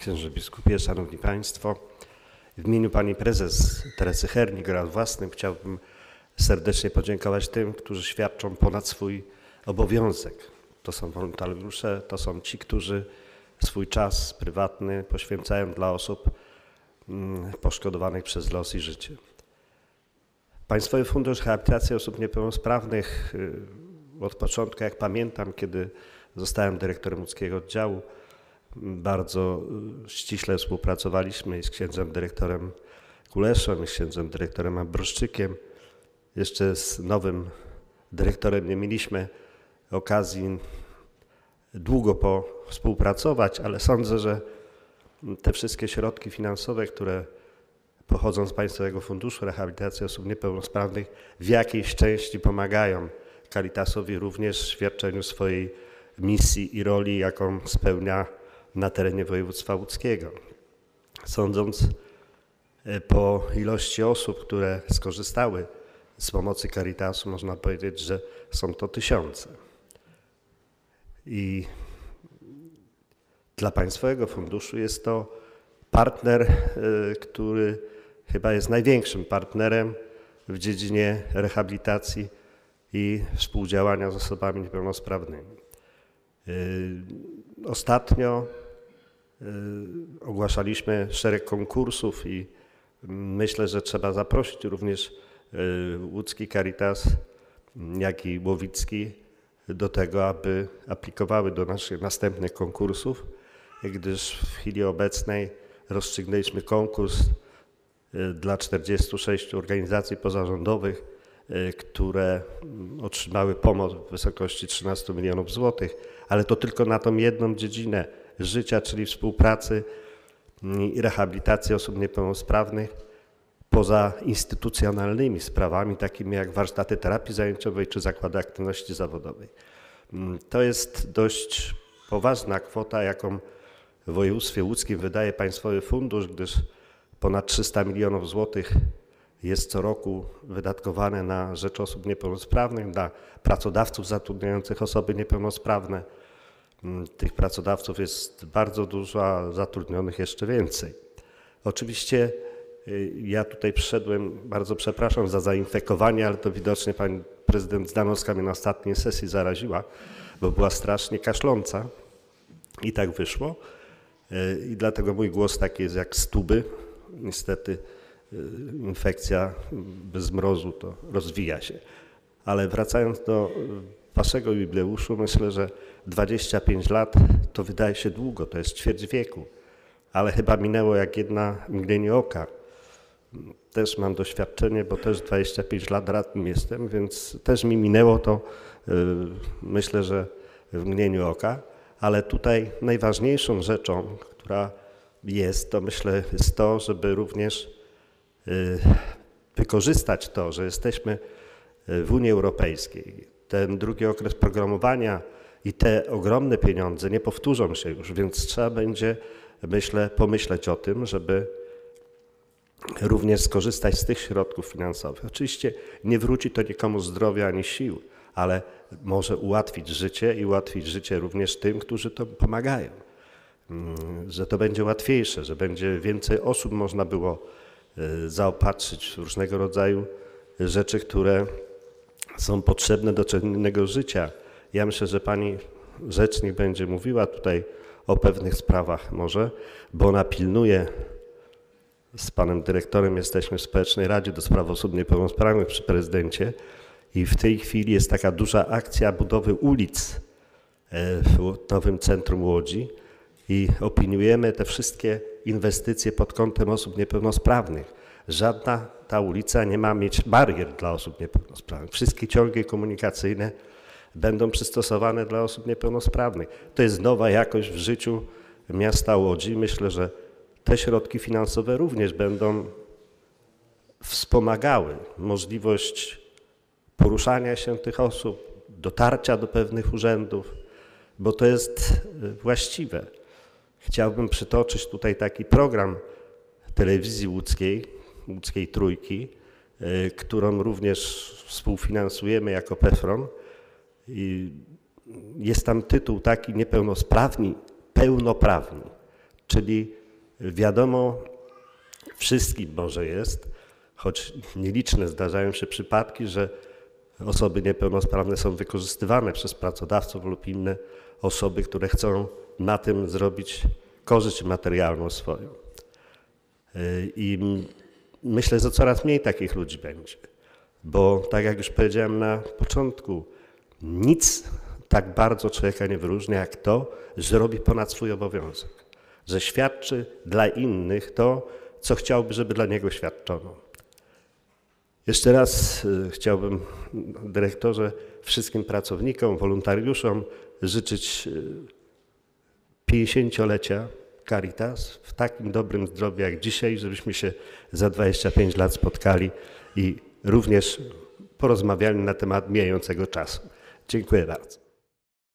Księże biskupie, szanowni państwo, w imieniu pani prezes Teresy Hernik oraz własnym chciałbym serdecznie podziękować tym, którzy świadczą ponad swój obowiązek. To są wolontariusze, to są ci, którzy swój czas prywatny poświęcają dla osób poszkodowanych przez los i życie. Państwowy Fundusz Rehabilitacji Osób Niepełnosprawnych od początku, jak pamiętam, kiedy zostałem dyrektorem łódzkiego oddziału, bardzo ściśle współpracowaliśmy i z księdzem dyrektorem Kuleszem, i z księdzem dyrektorem Ambroszczykiem. Jeszcze z nowym dyrektorem nie mieliśmy okazji długo współpracować, ale sądzę, że te wszystkie środki finansowe, które pochodzą z Państwowego Funduszu Rehabilitacji Osób Niepełnosprawnych, w jakiejś części pomagają Caritasowi również w świadczeniu swojej misji i roli, jaką spełnia na terenie województwa łódzkiego. Sądząc po ilości osób, które skorzystały z pomocy Caritasu, można powiedzieć, że są to tysiące. I dla Państwowego Funduszu jest to partner, który chyba jest największym partnerem w dziedzinie rehabilitacji i współdziałania z osobami niepełnosprawnymi. Ostatnio ogłaszaliśmy szereg konkursów i myślę, że trzeba zaprosić również łódzki Caritas, jak i łowicki do tego, aby aplikowały do naszych następnych konkursów, gdyż w chwili obecnej rozstrzygnęliśmy konkurs dla 46 organizacji pozarządowych, które otrzymały pomoc w wysokości 13 milionów złotych, ale to tylko na tą jedną dziedzinę życia, czyli współpracy i rehabilitacji osób niepełnosprawnych poza instytucjonalnymi sprawami, takimi jak warsztaty terapii zajęciowej czy zakłady aktywności zawodowej. To jest dość poważna kwota, jaką w województwie łódzkim wydaje Państwowy Fundusz, gdyż ponad 300 milionów złotych jest co roku wydatkowane na rzecz osób niepełnosprawnych, dla pracodawców zatrudniających osoby niepełnosprawne. Tych pracodawców jest bardzo dużo, a zatrudnionych jeszcze więcej. Oczywiście ja tutaj przyszedłem, bardzo przepraszam za zainfekowanie, ale to widocznie pani prezydent Zdanowska mnie na ostatniej sesji zaraziła, bo była strasznie kaszląca i tak wyszło. I dlatego mój głos taki jest jak z tuby. Niestety infekcja bez mrozu to rozwija się. Ale wracając do waszego jubileuszu, myślę, że 25 lat to wydaje się długo, to jest ćwierć wieku, ale chyba minęło jak mgnienie oka. Też mam doświadczenie, bo też 25 lat radnym jestem, więc też mi minęło to, myślę, że w mgnieniu oka, ale tutaj najważniejszą rzeczą, która jest, to myślę, jest to, żeby również wykorzystać to, że jesteśmy w Unii Europejskiej. Ten drugi okres programowania i te ogromne pieniądze nie powtórzą się już, więc trzeba będzie, myślę, pomyśleć o tym, żeby również skorzystać z tych środków finansowych. Oczywiście nie wróci to nikomu zdrowia ani sił, ale może ułatwić życie i ułatwić życie również tym, którzy to pomagają. Że to będzie łatwiejsze, że będzie więcej osób można było zaopatrzyć w różnego rodzaju rzeczy, które są potrzebne do codziennego życia. Ja myślę, że pani rzecznik będzie mówiła tutaj o pewnych sprawach może, bo ona pilnuje, z panem dyrektorem jesteśmy w Społecznej Radzie do Spraw Osób Niepełnosprawnych przy prezydencie i w tej chwili jest taka duża akcja budowy ulic w nowym centrum Łodzi i opiniujemy te wszystkie inwestycje pod kątem osób niepełnosprawnych. Żadna ta ulica nie ma mieć barier dla osób niepełnosprawnych. Wszystkie ciągi komunikacyjne będą przystosowane dla osób niepełnosprawnych. To jest nowa jakość w życiu miasta Łodzi. Myślę, że te środki finansowe również będą wspomagały możliwość poruszania się tych osób, dotarcia do pewnych urzędów, bo to jest właściwe. Chciałbym przytoczyć tutaj taki program telewizji łódzkiej Trójki, którą również współfinansujemy jako PFRON. I jest tam tytuł taki: Niepełnosprawni, pełnoprawni. czyli wiadomo wszystkim może jest, choć nieliczne zdarzają się przypadki, że osoby niepełnosprawne są wykorzystywane przez pracodawców lub inne osoby, które chcą na tym zrobić korzyść materialną swoją. I myślę, że coraz mniej takich ludzi będzie, bo tak jak już powiedziałem na początku, nic tak bardzo człowieka nie wyróżnia jak to, że robi ponad swój obowiązek, że świadczy dla innych to, co chciałby, żeby dla niego świadczono. Jeszcze raz chciałbym, dyrektorze, wszystkim pracownikom, wolontariuszom życzyć 50-lecia Caritas w takim dobrym zdrowiu jak dzisiaj, żebyśmy się za 25 lat spotkali i również porozmawiali na temat mijającego czasu. Dziękuję bardzo.